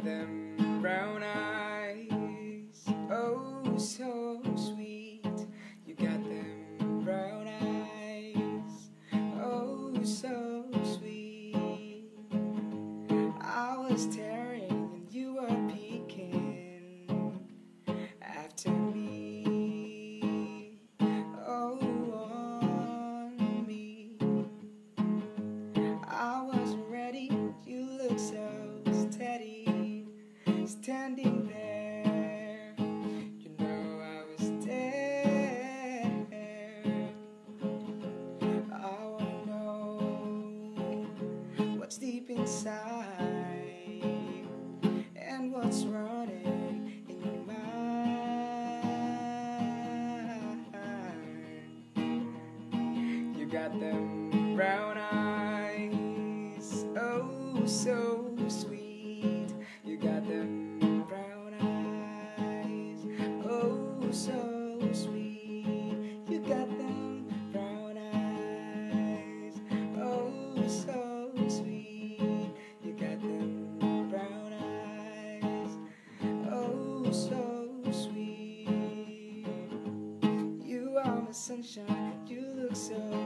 them brown eyes, oh so sweet. You got them brown eyes, oh so sweet. I was staring and you were peeking after me, oh on me. I wasn't ready, you looked so steady, standing there. You know I was there. I wanna know what's deep inside and what's running in your mind. You got them brown eyes, oh so sweet. You got them brown eyes, oh so sweet. You got them brown eyes, oh so sweet. You got them brown eyes, oh so sweet. You are my sunshine, you look so